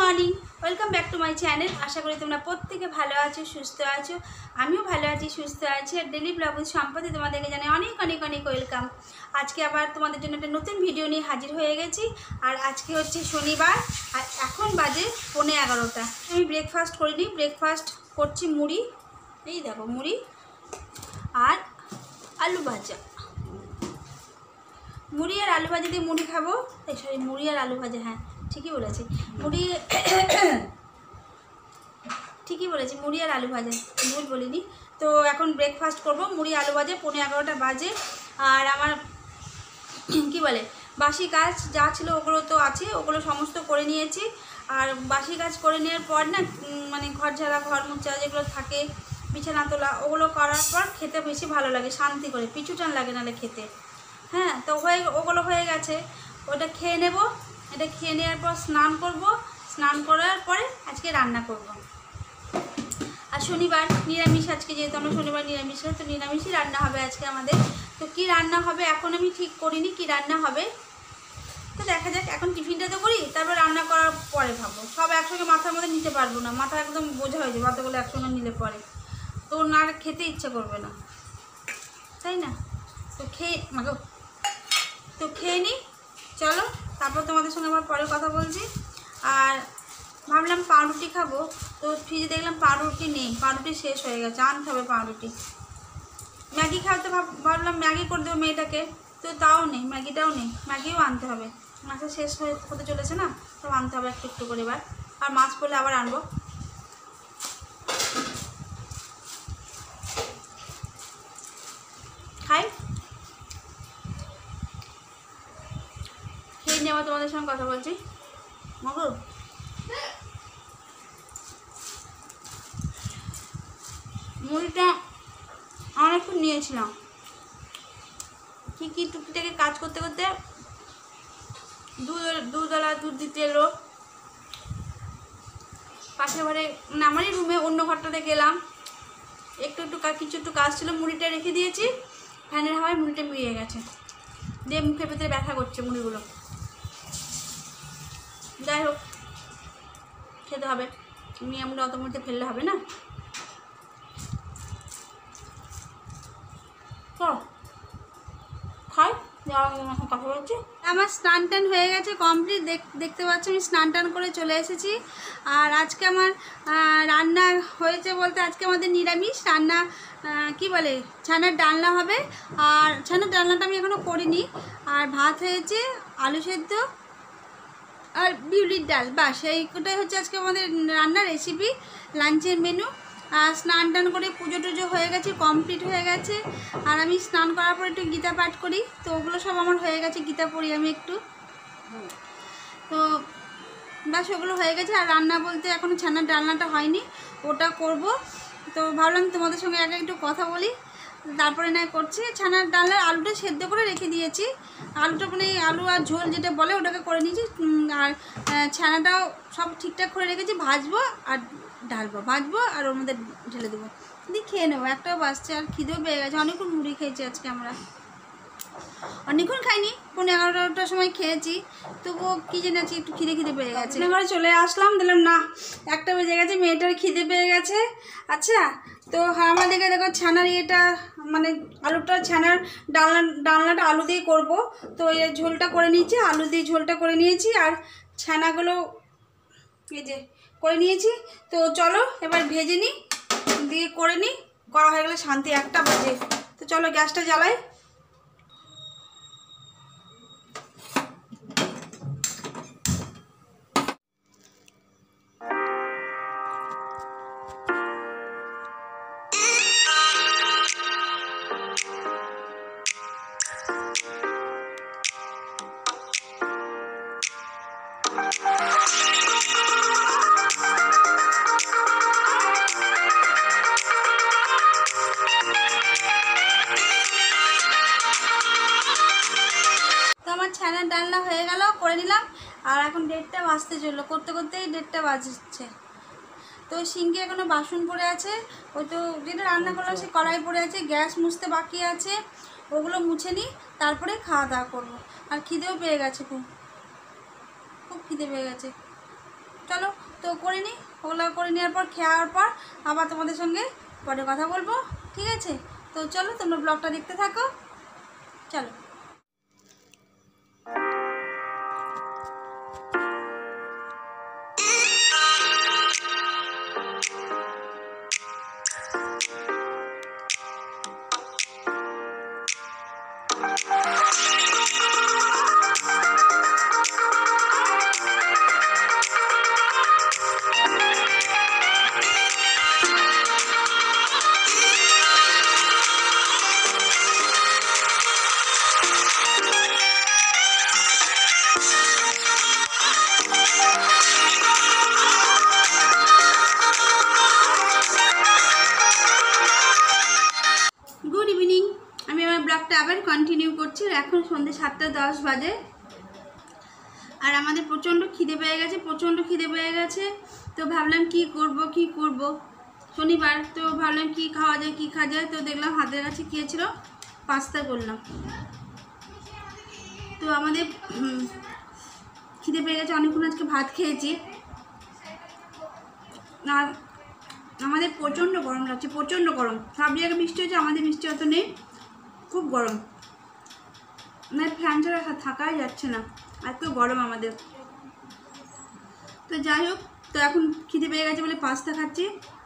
Morning, welcome back to my channel. আশা করি তোমরা প্রত্যেকে ভালো আছো, সুস্থ আছো। আমিও ভালো আছি, সুস্থ আছি। আর ডেলি ব্লগ উইথ সম্পত্তি তোমাদেরকে জানাই অনেক অনেক অনেক ওয়েলকাম। আজকে আবার তোমাদের জন্য একটা নতুন ভিডিও নিয়ে হাজির হয়ে গেছি। আর আজকে হচ্ছে শনিবার, আর এখন বাজে 11:15। আমি ব্রেকফাস্ট করিনি, ব্রেকফাস্ট করছি মুড়ি। এই দেখো মুড়ি আর আলু ভাজা। মুড়ি আর আলু ভাজা দিয়ে মুড়ি খাবো। সরি, মুড়ি আর আলু ভাজা, হ্যাঁ ঠিকই বলেছি। মুড়ি আর আলু ভাজা, ভুল বলিনি। তো এখন ব্রেকফাস্ট করব, মুড়ি আলু ভাজা। 11:15 বাজে। আর আমার কি বলে, বাসি কাজ যা ছিল ওগুলো তো আছে, ওগুলো সমস্ত করে নিয়েছি। আর বাসি কাজ করে নেওয়ার পর না, মানে ঘর ঝাড়া, ঘর মোছা যেগুলো থাকে, বিছানা তোলা, ওগুলো করার পর খেতে বেশি ভালো লাগে, শান্তি করে, পিছু টান লাগে নাহলে খেতে। হ্যাঁ, তো ওগুলো হয়ে গেছে, ওটা খেয়ে নেব। এটা খেয়ে নেওয়ার পর স্নান করব। স্নান করার পরে আজকে রান্না করব। আর শনিবার নিরামিষ, আজকে যেহেতু আমরা শনিবার নিরামিষ, তো নিরামিষই রান্না হবে আজকে আমাদের। তো কি রান্না হবে এখন আমি ঠিক করিনি, কি রান্না হবে তো দেখা যাক। এখন টিফিনটা তো করি, তারপর রান্না করার পরে ভাবো। সব একসঙ্গে মাথার মধ্যে নিতে পারবো না, মাথা একদম বোঝা হয়ে যাবে অতগুলো একসঙ্গে নিলে পরে, তো না খেতে ইচ্ছা করবে না, তাই না? তো খেয়ে নিই, চলো। তারপর তোমাদের সঙ্গে আবার পরে কথা বলছি। আর ভাবলাম পাউরুটি খাবো, তো ফ্রিজে দেখলাম পাউরুটি নেই, পাউরুটি শেষ হয়ে গেছে, আনতে হবে পাউরুটি। ম্যাগি খাওয়াতে ভাবলাম ম্যাগি করে দেবো মেয়েটাকে, তো তাও নেই, ম্যাগিটাও নেই, ম্যাগিও আনতে হবে। মাছটা শেষ হতে চলেছে না, তো আনতে হবে একটু একটু করে এবার। আর মাছ পড়লে আবার আনবো। খাই, খেয়ে নিয়ে আবার তোমাদের সঙ্গে কথা বলছি। মগু মুড়িটা অনেকক্ষণ নিয়েছিলাম, কি টুকিটাকে কাজ করতে করতে দুধওয়ালা দুধ দিতে এলো পাশের ঘরে, মানে আমারই রুমে, অন্য ঘরটাতে গেলাম, কিছু একটু কাজ ছিল, মুড়িটা রেখে দিয়েছি, ফ্যানের হাওয়ায় মুড়িটা মিলিয়ে গেছে, দিয়ে মুখের ভেতরে ব্যথা করছে মুড়িগুলো। যাই হোক, খেতে হবে, আমরা অত মুড়িতে ফেললে হবে না। খাই, কথা বলছি। আমার স্নান টান হয়ে গেছে কমপ্লিট, দেখতে পাচ্ছি আমি স্নান টান করে চলে এসেছি। আর আজকে আমার রান্না হয়েছে বলতে, আজকে আমাদের নিরামিষ রান্না, কি বলে, ছানার ডালনা হবে। আর ছানার ডালনাটা আমি এখনও করিনি। আর ভাত হয়েছে, আলু সেদ্ধ আর বিউলির ডাল, বাস এইটাই হচ্ছে আজকে আমাদের রান্নার রেসিপি, লাঞ্চের মেনু। আর স্নান টান করে পুজো টুজো হয়ে গেছে, কমপ্লিট হয়ে গেছে। আর আমি স্নান করার পর একটু গীতা পাঠ করি, তো ওগুলো সব আমার হয়ে গেছে, গীতা পড়ি আমি একটু, তো বাস ওগুলো হয়ে গেছে। আর রান্না বলতে এখনও ছানার ডালনাটা হয়নি, ওটা করব। তো ভাবলাম তোমাদের সঙ্গে আগে একটু কথা বলি, তারপরে না করছি। ছানার ডালের আলুটা সেদ্ধ করে রেখে দিয়েছি, আলুটা মানে আলু আর ঝোল যেটা বলে ওটাকে করে নিয়েছি। আর ছানাটাও সব ঠিকঠাক করে রেখেছি, ভাজবো আর ঢালবো, ভাজবো আর ওর মধ্যে ঢেলে দেবো, দিয়ে খেয়ে নেবো। একটাও বাজছে, আর খিদেও পেয়ে গেছে, অনেকক্ষণ মুড়ি খেয়েছি আজকে আমরা, অনেকক্ষণ খাইনি, 11:30টার সময় খেয়েছি, তবুও কী জেনেছি একটু খিদে পেয়ে গেছে। ঘরে চলে আসলাম, দিলাম না 1টা বেজে গেছে, মেয়েটার খিদে পেয়ে গেছে। আচ্ছা, তো আমাদেরকে দেখো ছানার ইয়েটা, মানে আলুটা, ছানার ডালনাটা আলু দিয়ে করব, তো এই ঝোলটা করে নিয়েছি, আলু দিয়ে ঝোলটা করে নিয়েছি, আর ছানাগুলো এই যে করে নিয়েছি। তো চলো এবার ভেজে নিই, দিয়ে করে নিই, করা হয়ে গেলে শান্তি। 1টা বাজে, তো চলো গ্যাসটা জ্বালাই। ছানার ডালনা হয়ে গেল, করে নিলাম। আর এখন 1:30 বাজতে চললো, করতে করতেই 1:30 বাজছে। তো সিঙ্কে এখনও বাসন পড়ে আছে, ওই তো যেটা রান্না করলাম সে কড়াই পড়ে আছে, গ্যাস মুছতে বাকি আছে, ওগুলো মুছে নিই, তারপরে খাওয়া দাওয়া করবো। আর খিদেও পেয়ে গেছে, খুব খিদে পেয়ে গেছে। চলো তো করে নিই, ওগুলো করে নেওয়ার পর খাওয়ার পর আবার তোমাদের সঙ্গে পরে কথা বলবো, ঠিক আছে? তো চলো তোমরা ব্লগটা দেখতে থাকো, চলো। গুড ইভিনিং, আমি আমার ব্লগটা আবার কন্টিনিউ করছি। এখন সন্ধ্যে 7:10 বাজে আর আমাদের প্রচণ্ড খিদে পেয়ে গেছে, তো ভাবলাম কি করব, শনিবার তো ভাবলাম কি খাওয়া যায়, তো দেখলাম হাতের কাছে কী ছিল, পাস্তা করলাম। তো আমাদের খিদে পেয়ে গেছে, অনেকক্ষণ আজকে ভাত খেয়েছি আর আমাদের প্রচণ্ড গরম লাগছে, প্রচণ্ড গরম। সব জায়গায় বৃষ্টি হয়েছে, আমাদের বৃষ্টি অত নেই, খুব গরম, মানে ফ্যান ছাড়া থাকাই যাচ্ছে না, এত গরম আমাদের। তো যাই হোক, তো এখন খিদে পেয়ে গেছে বলে পাস্তা খাচ্ছি।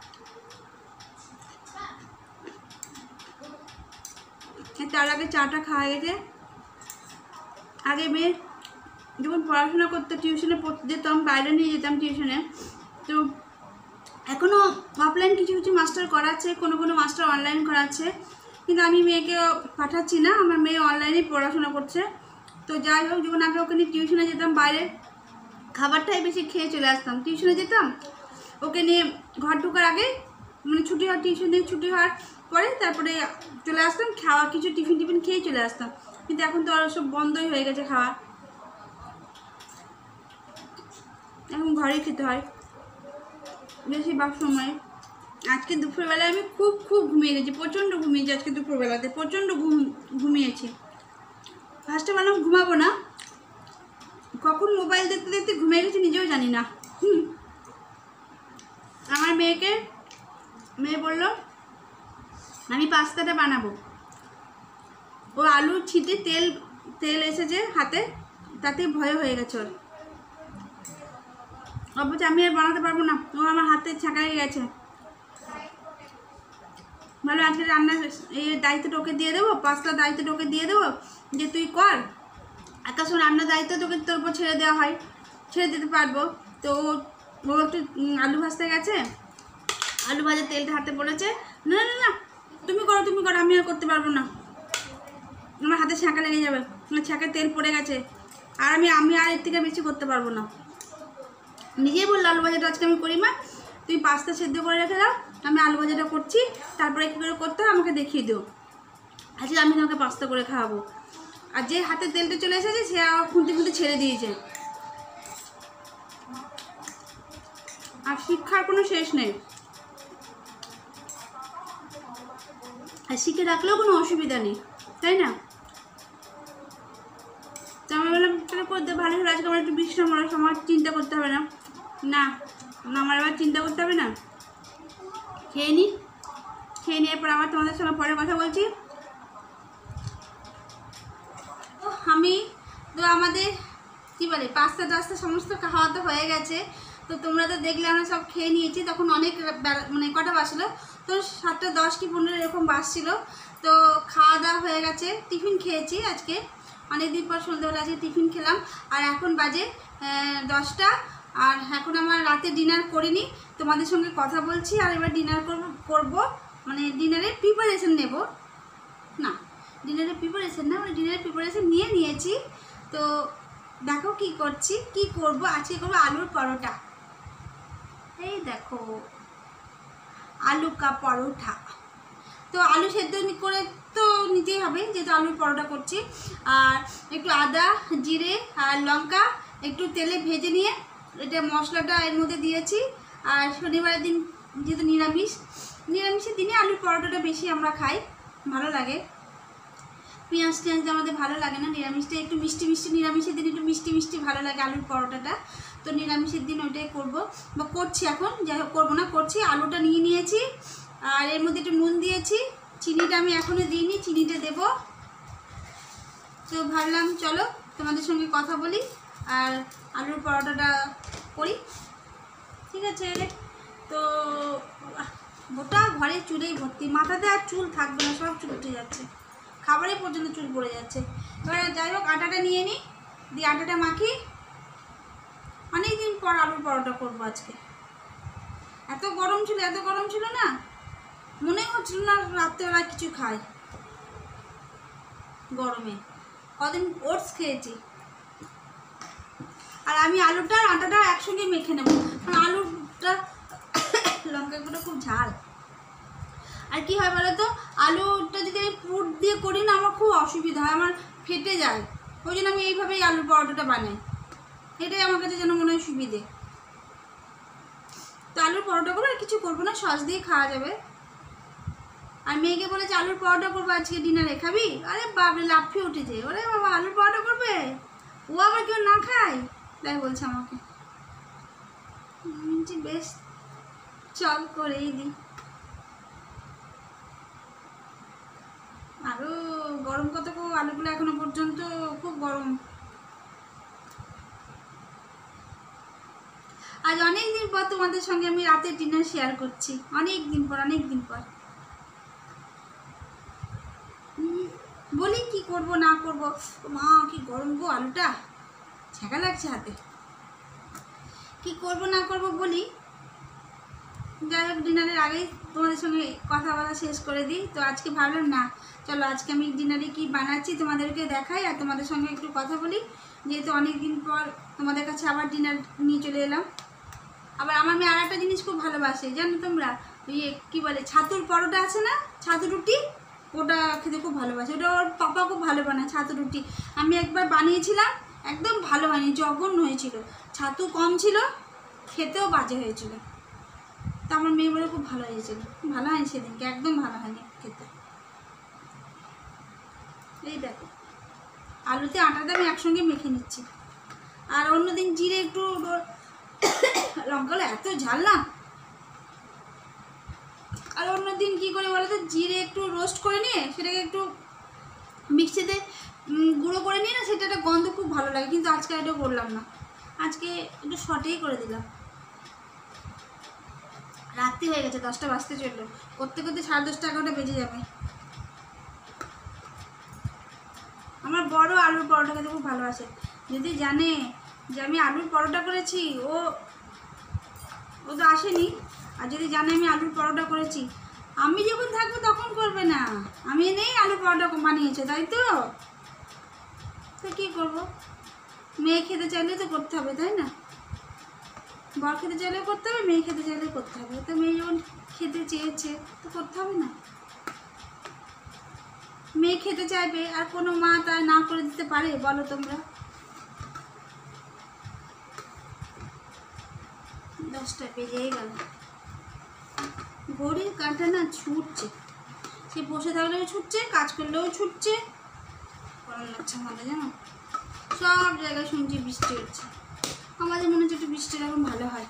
তার আগে চাটা খাওয়া গেছে। আগে মেয়ে যখন পড়াশোনা করতো, টিউশনে পড়তে যেতাম, বাইরে নিয়ে যেতাম টিউশনে, তো এখনও অফলাইন কিছু কিছু মাস্টার করাচ্ছে, কোনো মাস্টার অনলাইন করাচ্ছে, কিন্তু আমি মেয়েকে পাঠাচ্ছি না, আমার মেয়ে অনলাইনেই পড়াশোনা করছে। তো যাই হোক, যখন আগে ওকে নিয়ে টিউশনে যেতাম বাইরে, খাবারটাই বেশি খেয়ে চলে আসতাম। টিউশনে যেতাম, ওকে নিয়ে ঘর ঢোকার আগে, মানে ছুটি হওয়ার, টিউশন থেকে ছুটি হওয়ার পরে তারপরে চলে আসতাম, খাওয়া কিছু টিফিন খেয়েই চলে আসতাম। কিন্তু এখন তো আর সব বন্ধই হয়ে গেছে খাওয়া, এখন ঘরেই খেতে হয় বেশিরভাগ সময়। আজকে দুপুরবেলায় আমি খুব ঘুমিয়ে গেছি, প্রচণ্ড ঘুমিয়েছি আজকে দুপুরবেলাতে, প্রচণ্ড ঘুমিয়েছি। ফার্স্টে বললাম ঘুমাবো না, কখন মোবাইল দেখতে দেখতে ঘুমিয়ে গেছি নিজেও জানি না। আমার মেয়ে বলল আমি পাস্তাটা বানাবো, ও আলু ছিটে তেল এসেছে হাতে, তাতে ভয় হয়ে গেছে ওর। অবশ্য আমি আর বানাতে পারবো না, ও আমার হাতে ছাঁকা লেগে গেছে। ভালো, আজকে রান্নার এই দায়িত্বটা ওকে দিয়ে দেবো, পাস্তার দায়িত্বটা ওকে দিয়ে দেবো, যে তুই কর, একা সময় রান্নার দায়িত্ব তোর উপর ছেড়ে দেওয়া হয়, ছেড়ে দিতে পারবো। তো ও একটু আলু ভাজতে গেছে, আলু ভাজার তেলটা হাতে পড়েছে, না না না তুমি করো, আমি আর করতে পারবো না, আমার হাতে ছাঁকা লেগে যাবে, ছাঁকে তেল পড়ে গেছে, আর আমি আর এর থেকে বেশি করতে পারবো না। নিজেই বললো আলু ভাজাটা আজকে আমি করি, মা তুমি পাস্তা সেদ্ধ করে রেখে দাও, আমি আলু ভাজাটা করছি, তারপরে কী করে করতে হয় আমাকে দেখিয়ে দিও, আজকে আমি তোমাকে পাস্তা করে খাওয়াবো। আর যে হাতে তেলটা চলে এসেছে সে আবার খুঁতে ছেড়ে দিয়েছে। আর শিক্ষার কোনো শেষ নেই, আর শিখে রাখলেও কোনো অসুবিধা নেই, তাই না? তো আমি বললাম তাহলে করতে ভালো হলো, আজকে আমার একটু বিশ্রাম করার সময়, চিন্তা করতে হবে না, আমার আবার চিন্তা করতে হবে না। খেয়ে নিয়ে পর আবার তোমাদের সঙ্গে পরে কথা বলছি। তো আমাদের কী বলে পাস্তা টাস্তা সমস্ত খাওয়া তো হয়ে গেছে। তো তোমরা তো দেখলে আমরা সব খেয়ে নিয়েছি, তখন অনেক মানে কটা বাজলো, তো 7:10 কি 15 এরকম বাজছিল। তো খাওয়া দাওয়া হয়ে গেছে, টিফিন খেয়েছি আজকে, অনেকদিন পর সন্ধ্যেবেলা আজকে টিফিন খেলাম। আর এখন বাজে 10টা, আর এখন আমার রাতে ডিনার করিনি, তোমাদের সঙ্গে কথা বলছি। আর এবার ডিনার করব, মানে ডিনারের প্রিপারেশন নেব, না ডিনারের প্রিপারেশন না, মানে ডিনারের প্রিপারেশন নিয়েছি। তো দেখো কি করব, আজকে করবো আলুর পরোটা। এই দেখো আলু কা পরোটা, তো আলু সেদ্ধ করে তো নিতেই হবে যেহেতু আলুর পরোটা করছি। আর একটু আদা জিরে আর লঙ্কা একটু তেলে ভেজে নিয়ে এটা মশলাটা এর মধ্যে দিয়েছি। আর শনিবারের দিন যেহেতু নিরামিষের দিনে আলুর পরোটাটা বেশি আমরা খাই, ভালো লাগে। পেঁয়াজ টিয়াজ দিয়ে আমাদের ভালো লাগে না, নিরামিষটা একটু মিষ্টি মিষ্টি, নিরামিষের দিন একটু মিষ্টি মিষ্টি ভালো লাগে আলুর পরোটাটা। তো নিরামিষের দিন ওইটাই করবো বা করছি, এখন যাই হোক করবো না, করছি। আলুটা নিয়ে নিয়েছি আর এর মধ্যে একটু নুন দিয়েছি, চিনিটা আমি এখনও দিইনি, চিনিটা দেবো। তো ভাবলাম চলো তোমাদের সঙ্গে কথা বলি আর আলুর পরোটাটা করি, ঠিক আছে। তো গোটা ঘরে চুলেই ভর্তি, মাথাতে আর চুল থাকবে না, সব চুল উঠে যাচ্ছে, খাবারে পর্যন্ত চুল পড়ে যাচ্ছে। এবার যাই হোক আটাটা নিয়ে নিই, দিয়ে আটাটা মাখি। অনেক দিন পর আলুর পরোটা করবো আজকে। এত গরম ছিল না, মনে হচ্ছিল না রাত্রেবেলা কিছু খাই গরমে। কদিন ওটস খেয়েছি। আর আমি আলুটা আর আটাটা একসঙ্গে মেখে নেবো, কারণ আলুটা লঙ্কা গুঁড়ো খুব ঝাল। আর কি হয় বলো তো, আলুটা যদি আমি পুর দিয়ে করি না, আমার খুব অসুবিধা হয়, আমার ফেটে যায়। ওই জন্য আমি এইভাবেই আলুর পরোটাটা বানাই, এটাই আমার কাছে যেন মনে হয় সুবিধে। তো আলুর পরোটা করবো, আর কিছু করবো না, সস দিয়ে খাওয়া যাবে। আর মেয়েকে বলেছে আলুর পরোটা করবো আজকে ডিনারে, খাবি? আরে বাবরে লাফিয়ে উঠেছে, ওরে বাবা আলুর পরোটা করবে, ও আবার কেউ না খায়, তাই বলছে আমাকে। বেশ চল করেই দিই। আরও গরম কত, আলুগুলো এখনো পর্যন্ত খুব গরম। আজ অনেক দিন পর তোমাদের সঙ্গে আমি রাতের ডিনার শেয়ার করছি, অনেক দিন পর। বলি কি করব না করব, মা কি গরম গো, আলুটা ছ্যাঁকা লাগছে হাতে, কি করব না করব বলি। যাই হোক ডিনারের আগেই তোমাদের সঙ্গে কথা বলা শেষ করে দিই। তো আজকে ভাবলাম না, চলো আজকে আমি ডিনারে কি বানাচ্ছি তোমাদেরকে দেখাই আর তোমাদের সঙ্গে একটু কথা বলি, যেহেতু অনেক দিন পর তোমাদের কাছে আবার ডিনার নিয়ে চলে এলাম। আবার আমার মেয়ে আর একটা জিনিস খুব ভালোবাসে, জানো তোমরা, ওই কী বলে ছাতুর পরোটা আছে না, ছাতু রুটি, ওটা খেতে খুব ভালোবাসে। ওটা ওর পাপা খুব ভালো বানায় ছাতু রুটি। আমি একবার বানিয়েছিলাম, একদম ভালো হয়নি, জঘন্য হয়েছিল, ছাতু কম ছিল, খেতেও বাজে হয়েছিল। তা আমার মেয়ে বলে খুব ভালো হয়েছিল, ভালো হয়নি সেদিনকে, একদম ভালো হয়নি খেতে। এই দেখো আলুতে আটাটা আমি একসঙ্গে মেখে নিচ্ছি। আর অন্যদিন জিরে একটু, লঙ্কাগুলো এত ঝাল না। আর অন্যদিন কী করে বলো তো, জিরে একটু রোস্ট করে নিয়ে সেটাকে একটু মিক্সিতে গুঁড়ো করে নিয়ে না, সেটা একটা গন্ধ খুব ভালো লাগে, কিন্তু আজকে এটা করলাম না, আজকে একটু শর্টেই করে দিলাম। রাত্রি হয়ে গেছে, 10টা বাজতে চললো, করতে করতে 10:30 11টা বেজে যাবে। আমার বড় আলুর পরোটা খেতে খুব ভালোবাসে, যদি জানে যে আমি আলুর পরোটা করেছি, ও তো আসেনি। আর যদি জানে আমি আলুর পরোটা করেছি, আমি যখন থাকবো তখন করবে না, আমি নেই আলুর পরোটা বানিয়েছে, তাই তো কী করবো, মেয়ে খেতে চাইলে তো করতে হবে, তাই না? বর খেতে চাইলেও করতে হবে, মেয়ে খেতে চাইলেও করতে হবে। তো মেয়ে যখন খেতে চেয়েছে তো করতে হবে না? মেয়ে খেতে চাইবে, আর কোনো মা তা না করে দিতে পারে বলো তোমরা? 10টা বেজেই গেল, ঘড়ির কাঁটা না ছুটছে, সে বসে থাকলেও ছুটছে, কাজ করলেও ছুটছে, গরম লাগছে আমাদের, জানো সব জায়গায় শুনছি বৃষ্টি হচ্ছে। আমাদের মনে হচ্ছে একটু বৃষ্টির এখন ভালো হয়,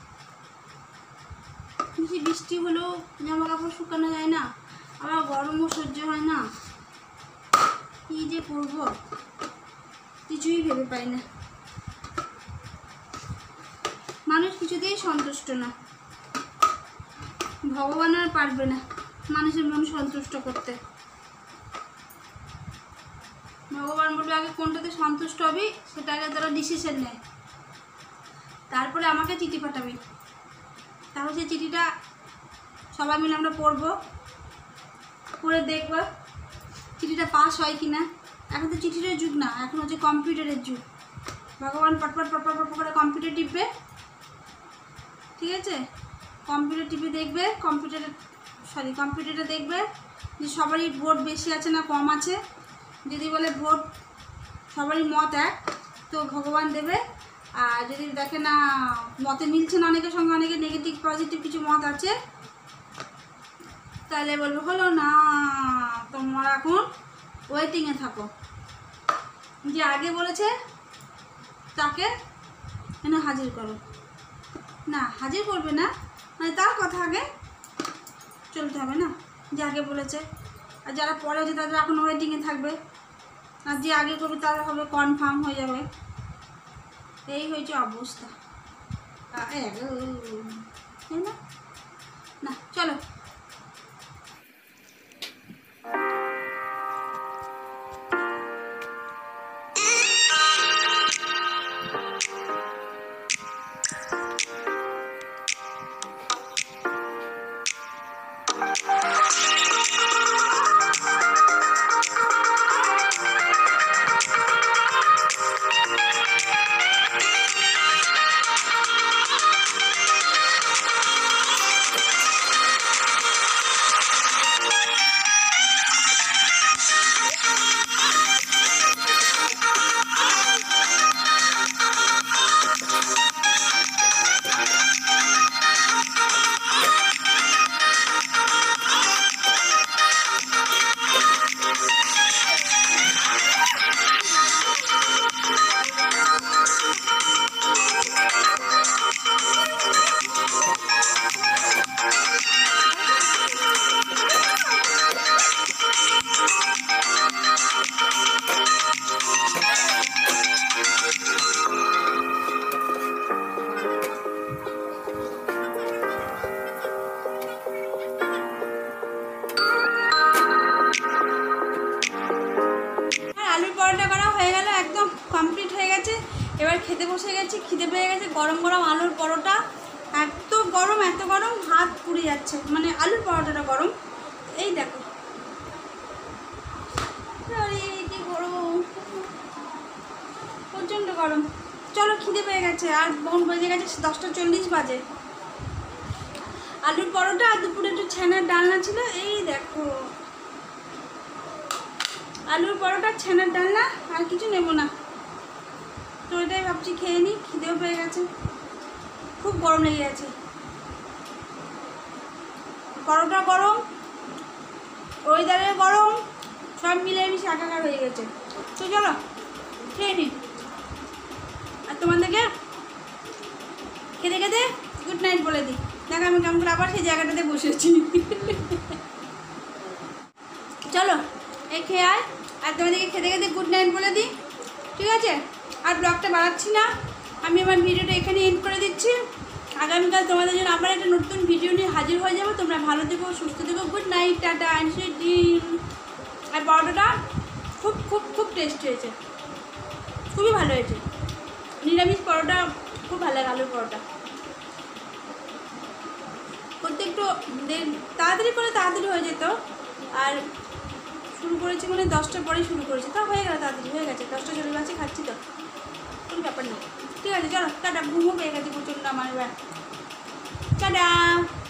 বেশি বৃষ্টি হলেও জামা কাপড় শুকানো যায় না, আবার গরমও সহ্য হয় না, কী যে করবো কিছুই ভেবে পাই না। মানুষ কিছুতেই সন্তুষ্ট না, ভগবান আর পারবে না মানুষের মন সন্তুষ্ট করতে। ভগবান বলবে আগে কোনটাতে সন্তুষ্ট হবি সেটা আগে তারা ডিসিশন নেয়, তারপরে আমাকে চিঠি পাঠাবি, তাহলে সেই চিঠিটা সবাই মিলে আমরা পড়বো, পড়ে দেখব চিঠিটা পাস হয় কি না। এখন তো চিঠির যুগ না, এখন হচ্ছে কম্পিউটারের যুগ। ভগবান পটপট পটপট পটপট করে কম্পিউটার টিপবে, ঠিক আছে, কম্পিউটার টিপে দেখবে, কম্পিউটারটা দেখবে যে সবারই ভোট বেশি আছে না কম আছে। যদি বলে ভোট সবারই মত এক, তো ভগবান দেবে। আর যদি দেখে না মতে মিলছে না, অনেকের সঙ্গে অনেকে নেগেটিভ পজিটিভ কিছু মত আছে, তাহলে বলবে হলো না তোমার এখন ওয়েটিংয়ে থাকো। যে আগে বলেছে তাকে এনে হাজির করো, না হাজির করবে না, মানে তার কথা আগে চলতে হবে না, যে আগে বলেছে। আর যারা পরে হচ্ছে তাদের এখন ওয়েটিংয়ে থাকবে, আর যে আগে করবে তারা হবে কনফার্ম হয়ে যাবে। এই হয়েছে অবস্থা, তাই না? না চলো। কমপ্লিট হয়ে গেছে। এবার খেতে বসে গেছি, খিদে পেয়ে গেছে। গরম গরম আলুর পরোটা, এত গরম হাত পুড়ে যাচ্ছে, মানে আলুর পরোটাটা গরম। এই দেখো কি গরম, প্রচণ্ড গরম। চলো খিদে পেয়ে গেছে, আর বোন বেজে গেছে 10:40 বাজে। আলুর পরোটা আর দুপুরে একটু ছানার ডালনা ছিল। এই দেখো আলুর পরোটা, ছানার ডালনা, আর কিছু নেবো না। তো এটাই ভাবছি খেয়ে নিই, খিদেও পেয়ে গেছে, খুব গরম লেগে গেছে। পরোটা গরম, ওয়েদারে গরম, সব মিলে মিশে একাকার হয়ে গেছে। তো চলো খেয়ে নিই, আর তোমাদেরকে খেতে খেতে গুড নাইট বলে দিই। দেখো আমি কেমন করে আবার সেই জায়গাটাতে বসেছি। চলো এই খেয়ে আয়, আর তোমাদেরকে খেতে খেতে গুড নাইট বলে দিই, ঠিক আছে? আর ব্লগটা বাড়াচ্ছি না, আমি আমার ভিডিওটা এখানে এন্ড করে দিচ্ছি। আগামীকাল তোমাদের জন্য আবার একটা নতুন ভিডিও নিয়ে হাজির হয়ে যাবো। তোমরা ভালো থেকো, সুস্থ থেকো, গুড নাইট, টাটা, ডিম। আর পরোটাটা খুব খুব খুব টেস্ট হয়েছে, খুবই ভালো হয়েছে। নিরামিষ পরোটা খুব ভালো লাগে, আলুর পরোটা করতে একটু তাড়াতাড়ি করে তাড়াতাড়ি হয়ে যেত। আর শুরু করেছি মানে 10টার পরেই শুরু করেছি, তা হয়ে গেল, তাড়াতাড়ি হয়ে গেছে। 10:40 বাজে খাচ্ছি তো, কোনো ব্যাপার নেই। ঠিক আছে চলো টাটা, ঘুমও পেয়ে গেছে প্রচণ্ড আমার। এবার টাটা।